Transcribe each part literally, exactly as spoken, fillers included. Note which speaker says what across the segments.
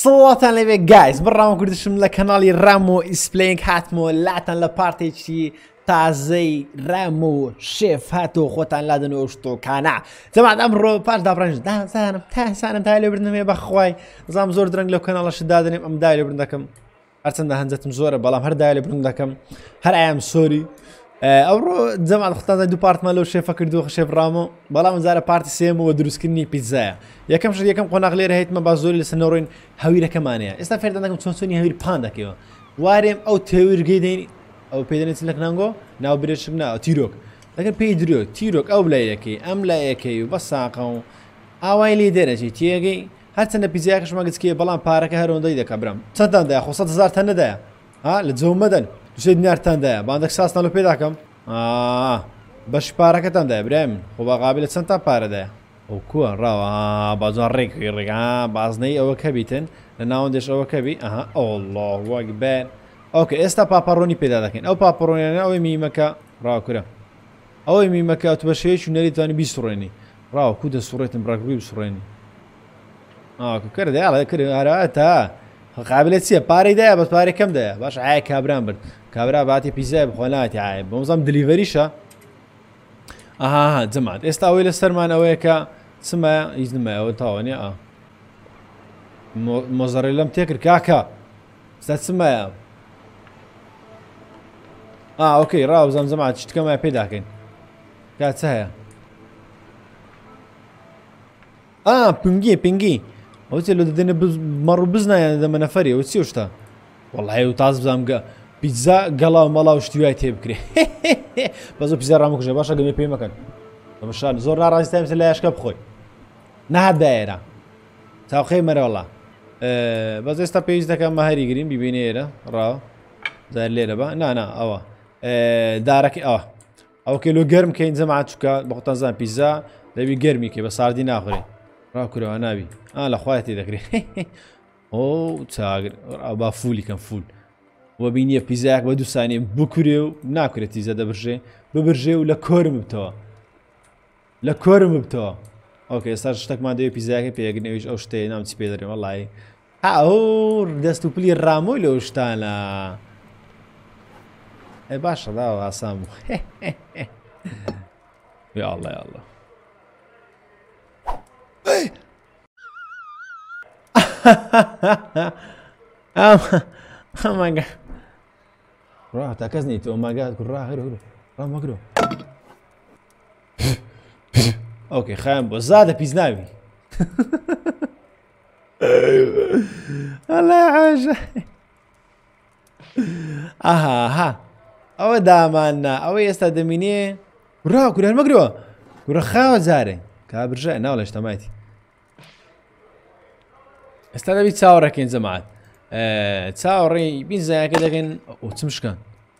Speaker 1: سڵاتان لەوێ گایز بڕاوە کوردشم لە کەناڵی ڕام و ئیسپلینگ هاتمەوە لاتان لە پارتێکی تازەی ڕام و شێف هاتۆ خۆتان لادنەوە شتۆکانە جەماعەت ئەمڕۆ پاش داپڕێنج دازانم تاسانم تا لێبردنەوێ بەخوای زام زۆر درەنگ لەو کەناڵەشت دادنێم ئەم دای لێبردن دەکەم هەرچەندە هەنجەتم زۆرە بەڵام هەر دای لێبردن دەکەم هەر ئایام سۆری ئەوڕۆ جەماعەت خوتان دوو پارتمان لەو شێفە کردووە شێف ڕامۆ بەڵام زارە پارتی سێمەوە دروستکردنی پیتزایە یەکەم شت یەکەم قۆناغ لێرە هەیتمە با زۆری لەسەر نەڕۆین هەویرەکەمانەیە ئێستا فێر دەکەم چۆن چۆنی هەویر پان دەکەوە وارێم ئەو تێویرگەی دەین ئەو پێ دەنێت لە کنانگۆ ناو برێشک ناوە تیرۆک دەکەن پێی درۆ تیرۆک ئەو لایەکەی ئەم لایەکەی و بە ساقە و ئاوای لێ دەرەچی تێگەی هەرچەندە پیتزایەکەش مەگەچکێ بەڵام پارەکە هەرۆندەی دەکە برام چەندتان دایە خۆ سەد هەزار تەن نەدایە ها لە جەوم مەدەن دووسێ دینارتان دایە باندەک ساسناڵ پێ داکەم بەش پارەکەتان دایە برای من خۆ بە قابلە چەندتان پارەدایە ئەو کووە ڕاوە بازار ڕێکی ڕێگا بازنەی ئەوە کە بیتن لە ناوەندێش ئەوە کەبی ئەها ئەوڵڵ وەک بێن ئۆکە ئێستا پاپەڕۆنی پێدا دەکەین ئەو پاپەڕۆنیانە ئەوەی میمەکە ڕاوکرە ئەوەی میمەکە ئەو بە شێوەیەکی نەریتوانی بیسوڕێنی ڕاوە کو دەسوڕێتم ڕاگوی بسوڕێنی کردە دەیاڵە کرد هەرەوەتە قابلێت چییە پارەی دایە بەس پارەی کەم دایە باش ئایا کابران برد کابرا باتی پیزای بخۆ ناتی ئایا بەمزام دلیڤەریشە ئاها جەماعەت ئێستا ئەوەی لە سەرمان ئەوەیە کە چمایە هیچ نمایە ئەوە تاوانێ ئا مۆزەڕێ لەم تێکرد کاکە ستا چمایە ئا ئۆکەی ڕاوزەم جەماعەت شتکەمایە پێ داکەین کا چ هەیە ئا پنگی پنگی ئەو چێ لە دەدەنێ مەڕ و بزنایە دەمە نەفەری ئەوە چی شتە وەڵای و تاز بزانم گە پیتزا گەڵا و مەڵا و شتیوای تێ بکرێ بەزۆ پیزا ڕامکوژێ باشە گەمێ پێی مەکەن بەشان زۆر ناڕازی تا لە یاشکە بخۆی نەهات دایێرە چاوخەی مەرەوەڵا بەس ئێستا پێویست دەکەم مەهەری گرین بیبینێ ئێرە ڕاوە زار لێرە بە نانا ئەوە دارەکەی ئەوە ئەو کێلۆ گەرم کەین جەماعەت چووکە بەخۆتان زان پیزا دەبی گەرمی کێ بە ساردی ناخورێ ڕاکورەوە نابی ئا لە خوای تێ دەکرێت ئۆ چاگر با فولی کەم فول وە بینیە پیزایەک بە دوو سانیە بکورێ و ناکرێت تیزە دەبژێ ببژێ و لە کۆرم بتەوە لە کۆرم ببتەوە ئۆکە ئێستا شتێکمان دەوێت پیزایەکە پێگرنەوەیش ئەو شتەیە نام چی پێ دەرێن وەڵی ئەو دەست و پلی ڕامۆی لەو شتانە ئەی باشە داوە ئاسان بوو یاڵڵا یاڵڵا Oh my god. Rah, tak kas ni tu. Oh my god, rah, هرو هرو. راه مقرو. اوكي خايم بو زاد بيزناوي. الله حاجة. اها ها. او دامانا او يستدميني. راه كل المقرو. كل خاو زاري. كابرجع نا ولا اجتماعتي. ئێستا دەبی چاوەڕەکەین جەماعەت چاوەڕێی پیتزایەکە دەکەین ئەو چ شکان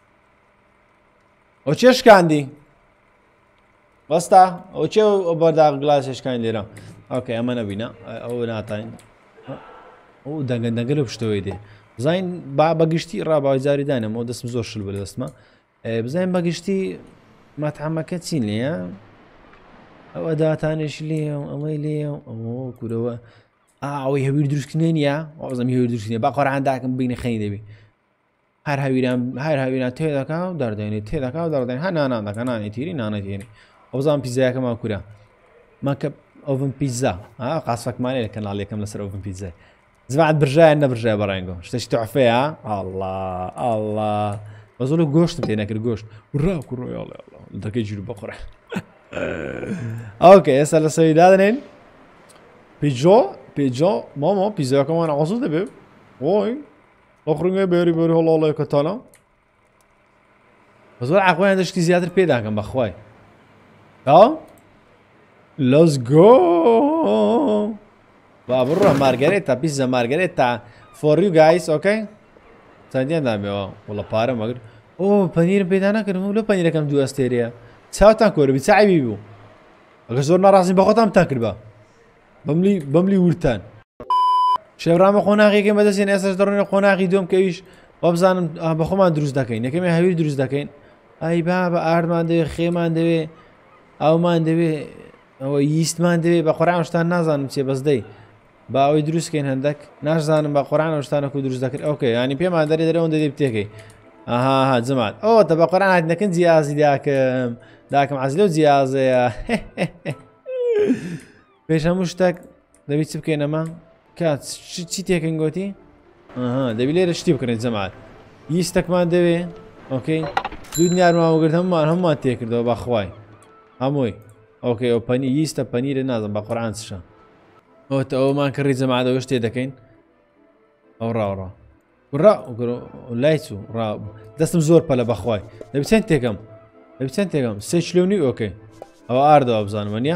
Speaker 1: ئەو چێ شکاندی بەستا ئەو چێ ئەو بەرداغ گڵاسی شکاین لێرە ئۆکەی ئەمە نەبینە ئەو ناتاین ئەو دەنگەن دەنگە لە پشتەوەی دێ بزانین با بەگشتی ڕاباوی جاری دانم ئەو دەستم زۆر شل بە دەستمە بزانین بەگشتی ماتحەمەکە چین لێە ئەو ئەداتانێش لێ ئەوەی لێ ئەوە کورەوە ئەوەی هەویر دروستکردنی نیە ئەوزەم هەویر دروستکردنی با قۆڕانداکەم بینە خەینی دەبێ هەر هەویران هەر هەویران تێ دەکا و دەردێنێت تێ دەکا و دەردێن هە نانان دەکە نانی تیری نانەتێنێ ئەوزان پیزایەکەمان کورە ماکە ئۆڤن پیزا قاسفەکمانێ لە کەناڵێکم لەسەر ئۆڤن پیزای زەماعەت برژایە نەبرژایە بەڕێنگۆ شتێکی تۆحفەیە ئەڵڵا ئەڵڵا بە زۆر گۆشتم تێ نەکرد گۆشت ڕا کوڕۆ یاڵێ دەکەی جوور بخۆڕێ ئۆکێ ئێستا لە سەوی دادنێن پیجۆ پیجۆ ماما پیزایەکەمان عەزیز دەبێ وای ئەخڕنگە بێری بێری هەڵاڵەیەکەتانە بە زۆر عەقڵیان دەشتی زیاتر پێ داکەم بەخوای ئا لەتس گۆ با بڕۆ مارگەرێتە پیزا مارگەرێتە فۆر یو گایز ئۆکەی چەندیان دامێەوە وەڵە پارە مەگر ئۆ پەنیرم پێدا نەکردم و لە پەنیرەکەم دوو ئەستێریە چاوتان کۆرەبی چاوی بوو ئەگە زۆر ناڕازی بەخۆتان تان کرد بە بەملی بەملی ورتان شێڕامە قۆناغێکم بەدەستێن ئێستاش دەڕێنە قۆناغی دۆم کەویش وە بزانم بە خۆمان دروست دەکەین یەکەمێ هەویر دروست دەکەین ئای با بە ئاردمان دەوێ خێمان دەوێ ئەومان دەوێ ئەوە یستمان دەوێ بە قۆڕام شتان نازانم چێ بەس دەی باوی دروستکەین هەندێک ناشزانم بە قۆران ئەو شتانە و دروست دەکرد ئۆکێ ینی پێمان دەرێ دەرەوە دەدەی بتێکەی ئاها جەماعەت ئەوە تە بە قۆران هاتنەکەن جیازی داکەم داکەم عەزیز لەو جیازەیە پێش هەموو شتێک دەبی چ بکەین ئەمە کات چی تێکەین گوتی ئەها دەبی لێرە شتی بکڕێت جەماعەت یستێکمان دەوێ ئۆکەی دوو دینارماوەگرت هەمومان هەمومان تێکردەوە بەخوای هەمووی ئۆکەی ئەو پەنی یستە پەنیرە نازم بە قۆران چشە ئەوتە ئەومان کڕی جەماعەت ئەوە شتێ دەکەین ئەو ڕاوڕا ڕا لای چوو ڕا دەستم زۆر پەلە بەخوای دەبی چەند تێکەم دەبی چەند تێکەم سێ کیلۆ نی ئۆکەی ئەوە ئاردەوە بزانم وەنیە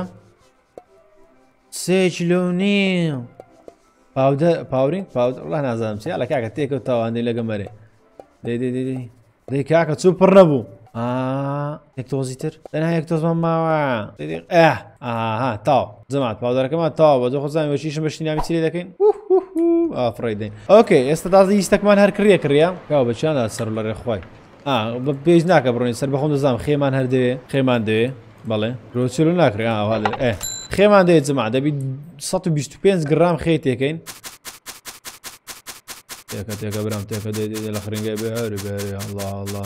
Speaker 1: سێ کیلۆ نی پاودە پاورینگ پاودە وڵا نازانم چێ لە کاکە تێکەوتەوە هەندێک لەگە مەرێ دەی دەی دەی دەی کاکە چوو پڕ نەبوو یەک تۆزی تر دەنا یەک تۆزمان ماوە ئەه ئاها تاو جەماعەت پاودەرەکەمان تاوە بە جۆ خۆزانانی بەشیشم بەشتی نامی چی لێ دەکەین ئافڕی دەین ئۆکەی ئێستا تازە هیچتەکمان هەر کڕیە کڕیا کاوە بەچیاندا سەر لە ڕێخوای بە پێش ناکە بڕۆین سەر بەخۆم دەزانم خێمان هەر دەوێ خێمان دەوێ بەڵێ ڕۆچلو ناکرێ ئاوا ئێ خێمان دەوێت جەماعەت دەبی سەد و بیست و پێنج گرام خێ تێکەین تێکە تێکە برام تێکە دێ لە خرنگای بێری بێری الله الله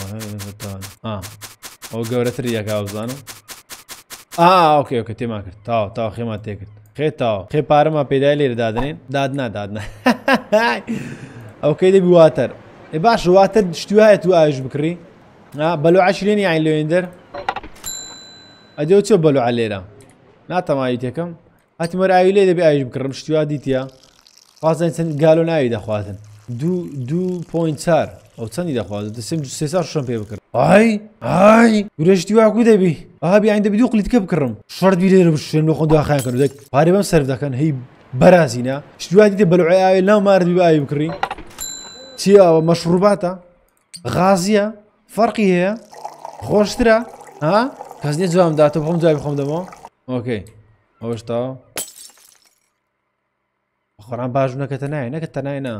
Speaker 1: ئەو گەورەتر یەکا بزانم ئۆکێ ئۆکە تێمان کرد تاو تاو خێمان تێکرد خێ تاو خێ پارەمان پێدای لێرە دادنێن دادنا دادنا ئەوکەی دەبی واتەر ێ باش واتر شتی وایە تو ئاویش بکڕی بەلوعەشی لێنی یان لێوێن دەر ئەدێ چۆ بەلوعە لێرە ناتەمایی تێکەم هاتی مەرە ئاوی لێ دەبێ ئاویش بکڕم شتی وا دیتە خوازن چەند گالۆ ناوی دەخوازن دوو پۆینت چار ئەو چەندی دەخوازن سێ ساڵ شەم پێ بکڕم ئای ئای گورەشتی واکو دەبی ئابی ئاین دەبی دوو قلیتکە بکڕم شەرت بی لێرە بشێن لە خۆ داخیان کەن دەک پارێ بەم سەرف دەکەن هەی بەرازینە شتی وا دیتە بەلوعەی ئاوی لەو ماردی بە ئاوی بکڕی چی ئەوە مەشروباتە غازیە فەرقی هەیە خۆشترە ها کەس نییە جوام داتە بخۆم جوای بخۆم دەمەوە ئۆکەی ئەوەش تاوە خۆران باش نەکەتە نایە نەکەتە نایە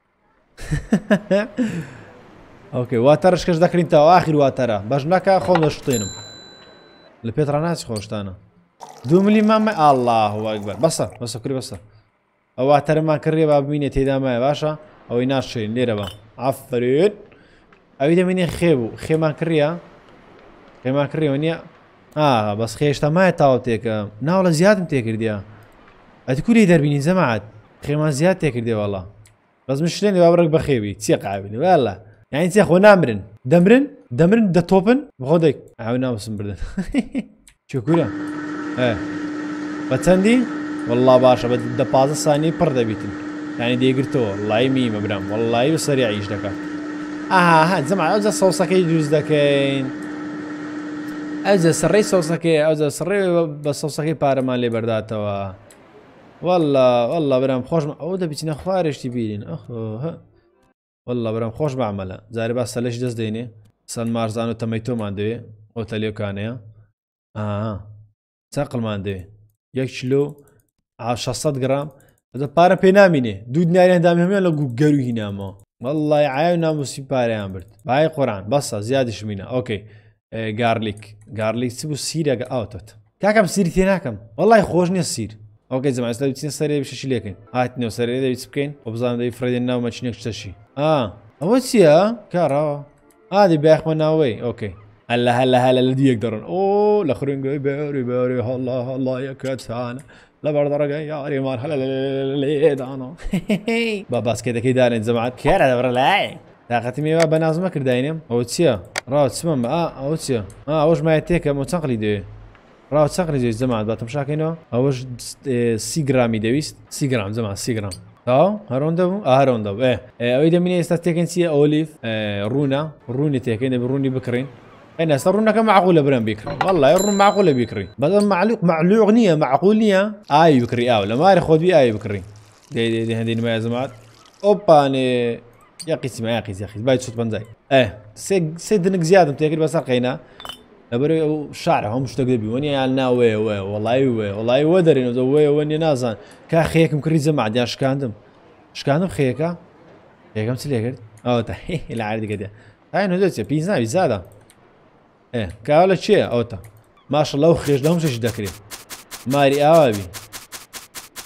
Speaker 1: ئۆکەی واتەرش کەش دەکرین تاوە ئاخیر واتەرە باش ناکە خۆم دەشتێنم لە پێت ڕناچی خۆشتانە دوو ملی مامە ئالله ئەکبەر بەسە بەسە کوری بەسە ئەو واتەرەمان کڕێ با ببینێ تێدا مایە باشە ئەوەی ناشێن لێرە بە ئافرێت ئەوی دەمێنێ خێ بوو خێمان کڕیە خێمان کڕیەوە نییە ئا بەس خێشتا مایە تاوە تێکە ناوڵە زیادم تێکردیە ئەتی کوری دەربینی جەماعەت خێمان زیاد تێکردێ وەڵا بەس من شلێنێ با بڕێک بەخێوی چیە قاوینی والله یعنی چێ خۆ نامرن دەمرن دەمرن دەتۆپن بخۆ دەیک ئاوی ناوسم بردن چۆکورە بە چەندی والله باشە بە دە پازە سانی پڕ دەبیتن یعنی دێگرتەوە وڵڵی میمە برام وڵڵی و سەری عیش دەکات ئاها جەماعەت ئەوجە سەوسەکەی دروست دەکەین ئەوجە سڕێی سەوسەکەی ئەوجە سڕێ بە سەوسەکەی پارەمان لێ بەرداتەوە والله والله برام خۆشمە ئەو دەبیچینە خوارشتی بیرین ئەخۆ والله برام خۆش بەعمەلە جارێ با سەلەش دەست دێنێ سەن مارزان و تەمەیتۆمان دەوێ ئۆتەلێکانەیە ئاها چاقڵمان دەوێ یەک کیلۆ شەسەد گرام ئەدە پارە پێ نامینێ دوو دیناریان دامی هەمیان لە گەرو هینامەوە والله عای و ناموسی پارەیان برد بای قۆران بەسە زیادیش مینە ئۆکەی گارلیک گارلیک چ بوو سیرەگە ئاوتۆت کاکەم سیری تێ ناکەم والله خۆش نییە سیر ئۆکەی جەماعەت ئێستا بچینە سەرێ بشەشی لێکەین هاتنەوە سەرێ دەبی چ بکەین بۆ بزانم دەبی فرێدێن ناو مەچینێک شتەشی ئا ئەوە چییە کاڕەوە ئا دەی باخمە ناوەی ئۆکەی هەلە هەلە هەلە لە دیەک دەڕن ئۆ لە خرنگەی بێری بێری هەڵڵا هەڵڵا یەکەتانە لە بەردەڕگەی یاریمان هەلە لێدانە با باسکێتەکەی دارێن جەماعەت کێرە دەبڕە لای تااقەتی مێوا بە نازمە کرداینێم ئەوە چییە ڕاو چمەم ئا ئەوە چییە ئا ئەوش مایە تێکە مۆ چەقلی دەوێ ڕاو چەقلی دەوێت جەماعەت باتم شاکەینەوە ئەوەش سی گرامی دەویست سی گرام جەماعەت سی گرام تاو هەرۆندە بوو ئاهەرۆندە بوو ئێ ئەوەی دەمینێ ئێستا تێکەن چییە ئۆلیڤ ڕوونە ڕوونی تێکەین دەبێ ڕوونی بکڕین أنا صرنا كمعقولة برام بيكري والله يرون معقولة بيكري بدل معلوق معلوق نية معقول نية آي بكري أو لما ياخذ بي آي بكري دي دي دي هذين ما يا جماعة أوبا أنا يا قيس ما يا قيس يا قيس بايد صوت بنزاي إيه سيد سيدنك زيادة متأكد بس أرقينا لبري شعره هم مش تقدبي وني علنا وي وي والله وي والله ودري إنه وي وني نازن كأخيك مكري زمع دي أش كاندم أش كاندم خيكا خيكا مسلي كده أو تحي لا عادي كده هاي إنه دوتي بيزنا بيزادا إيه كاولا شيء أوتا ما شاء الله وخيش لهم شيء ذكري ماري أوابي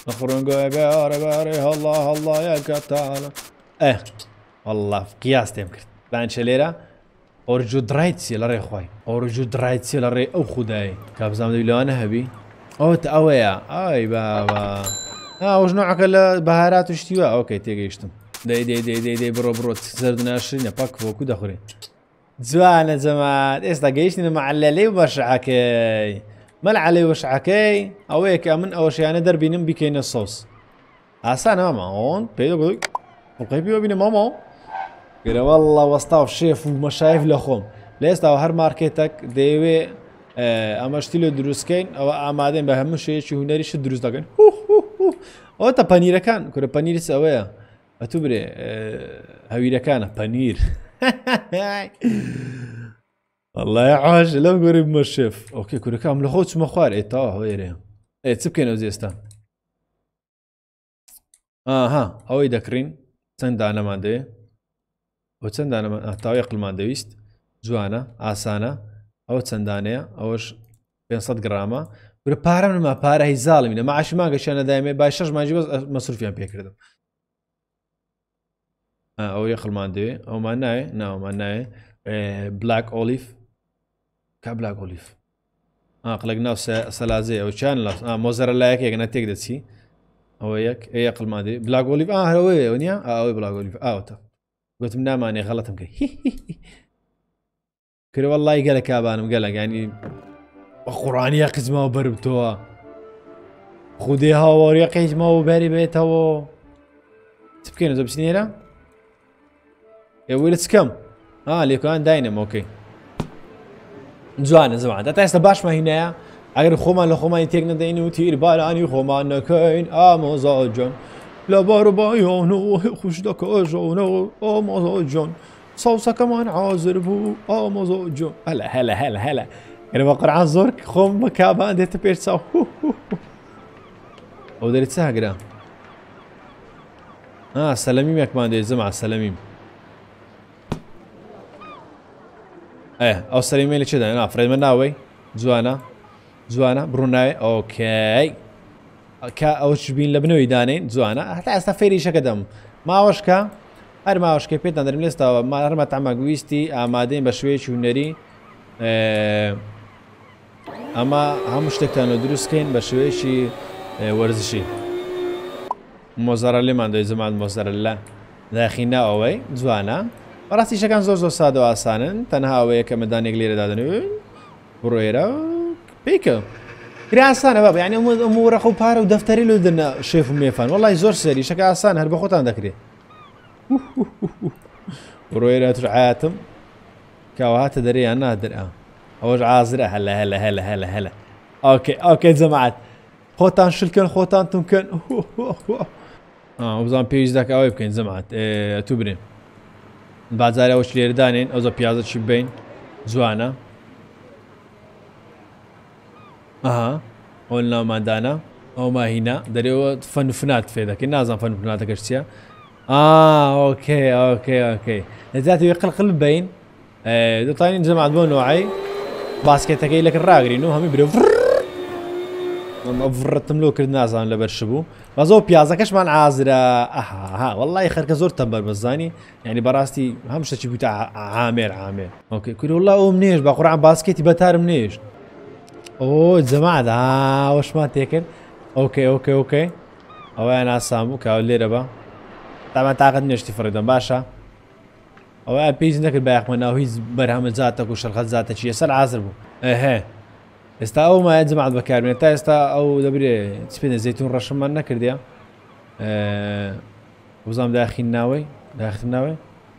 Speaker 1: نخرج باري باري الله الله يا كتالا اه والله في قياس تمكن بان شليرة اورجو درايتسي لري خوي اورجو درايتسي لري او خداي كابزام دي لو انا هبي او تاويا اي بابا اه وش نوعك البهارات وشتيوا اوكي تيجيشتم دي دي دي دي دي برو برو زردنا عشرين باك فوق دخري زوانا زمان استا جيشني مع اللي وشعكي مال علي وشعكي اويك من اول شيء انا دربي نم بكين الصوص اسانا ماما هون بيدو وقيبيو بين ماما كده والله وسطاف شيف ومشايف لخوم ليستا هر ماركتك ديوي اما اشتيلو دروسكين او امادين بهم شيء شو هنري شو دروس داكن او تا بانير كان كره بانير سويا اتبري هويره كان بانير والله يا عاش لو قريب من الشيف اوكي كره كان لخوت مخوار اي تا هويره اي تسبكين وزيستا اها او يذكرين سند انا ما ادري وسند انا ما تاويق الماندويست جوانا اسانا او تسندانيا اوش خمسمية جرامه ولا بارا من ما بارا هي ظالمين ما عاش ما قش انا دائما باشش ما جيب مصروف يعني بيكردم او يخل ماندي او ما ناي نو ما ناي بلاك اوليف كبلاك اوليف اه قلقنا سلازي او كان اه موزاريلا هيك انا تقدر تسي او هيك اي يقل ماندي بلاك اوليف اه هو ونيا اه بلاك اوليف اه قلت منام اني غلط مكي كري والله يقلق ابان مقلق يعني قرآن يا قز ما بربتوا خذيها وريقيج ما وباري بيتها تبكين زب سنيرة يا ويلتس كم اه اللي كان داينم اوكي زوانه زوانه تايس باش ما هنا اگر خوما لخوما يتيقنا دينو تير بالاني خوما نكين امازاجون لبار بايانو خوش دكا جونو امازاجون صوصة كمان عازر بو امازاجون هلا هلا هلا هلا انا بقرا زورك خوم مكابا ديت بيرسا او دريت ساقرا اه سلاميم ياك ما دي زمع سلاميم ايه او سلاميم اللي كذا انا فريد مناوي زوانا زوانا بروناي اوكي كا اوش بين لبنوي دانين زوانا حتى استفيري شكدم ما وشكا هر ما وشكا بيت ندرم لستا ما هر ما تعمق ويستي امادين بشويش ونري اه اما هم شتكتانو دروس كاين بشويشي ورزشي موزاريلا ما عنده زمان موزاريلا داخلنا اوي زوانا راسي شكان زور زور سادو اسانن تنها اوي كمداني غليره دادن برويرا بيكا كري اسانه بابا يعني امور اخو بارو دفتري له دنا شيف ميفان والله زور سري شكا اسان هرب خوتان ذكري برويرا ترعاتم كاوهات دري انا ادري اوج عازرة هلا هلا هلا هلا هلا اوكي اوكي جماعات خوتان شلكن خوتان تمكن اه وزان بيج ذاك اوي بكين جماعات اه تبرين بعد زاري اوش ليردانين اوزا بيازا شبين زوانا اها قلنا ما دانا او ما هنا دريو فنفنات في ذاك الناس فنفنات كشتيا اه اوكي اوكي اوكي ذاتي يقل قلب بين اه دو طاينين جماعات بو نوعي باسكت كي لك الراغري نو هم يبرو ما فرتم له كل الناس عن لبرشبو بازو بيازا كاش مان عازره اها ها والله خير كزور تنبر بزاني يعني براستي همش شي بتاع عامر عامر اوكي كل والله او منيش بقرعن باسكتي بتار منيش اوه جماعه ها واش ما تاكل اوكي اوكي اوكي او انا سامو كاولي ربا طبعا تعقد نشتي فريدون باشا او بيج نك البايق من هيز برهم ذاتك وشرخ ذاتك شي سر عازر بو اها استا او ما جماعه بكار من تا استا او دبري تسبين زيتون رش من كرديا اه وزام داخل ناوي داخل ناوي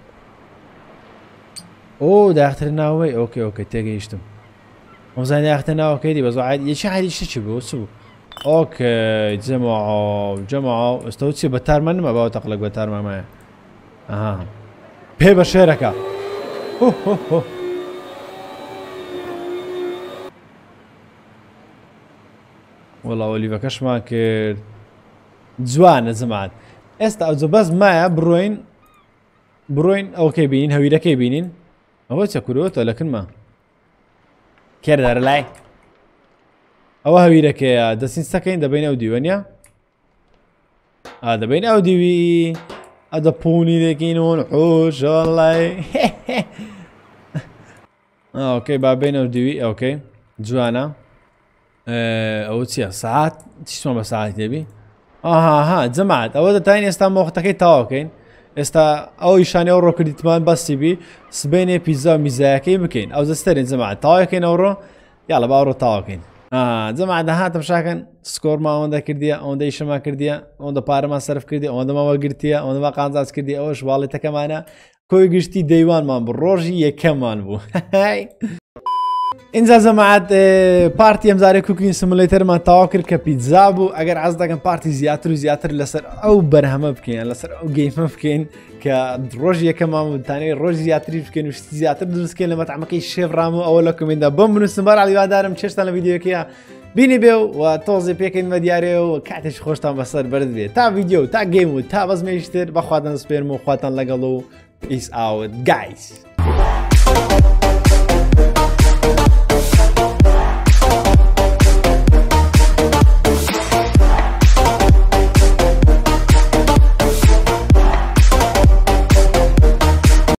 Speaker 1: او داخل ناوي اوكي اوكي تيجي يشتم وزان داخل ناوي كيدي بزو عادي شي عادي شي بو سو اوكي جماعه جماعه استوتسي بتار من ما باو تقلق بتار ما معي اها بيبا شركة هو هو هو والله اوليفا كاش ما كير جوان زمان استا او بس معايا بروين بروين اوكي بينين هويدا كي بينين هو تشكروت لكن ما كير دار لاي او هويدا كي دسين سكين دبينا وديونيا هذا بين او ديوي هذا بوني ذكينون حوش والله. اه اوكي بابين او ديوي اوكي جوانا او تسيا ساعات تسمع بساعات يبي اه ها جماعت او تاني استا موقتكي تاوكين استا او يشاني اورو كريتمان بس بي سبيني بيتزا ميزاكي بكين او زسترين جماعت تاوكين اورو يلا باورو تاوكين اه جماعت هات مشاكن سكور ما اوندا كرديا اوندا يشما كرديا اوندا بارما صرف كرديا اوندا ما وقرتيا اوندا ما قانزاز كرديا اوش والله تكمانا كوي قشتي ديوان مان بروجي يكمان بو. انزا جماعت بارتي امزاري كوكين سيموليتر ما تاوكر كبيتزا بو اگر عزدا كان بارتي زياتر وزياتر لسر او برهمه بكين لسر او جيم بكين كروجي كمان ثاني روج زياتر بكين وش زياتر درس كين لما تعمقي الشيف رامو اولكم ان بوم من استمرار على يادارم تشتغل الفيديو كيا بيني بيو وتوزي بيكين مدياري وكاتش خوشتان بصر برد بي تا فيديو تا جيم تا باز ميشتر بخواتن سبيرمو خواتن لقلو peace out guys.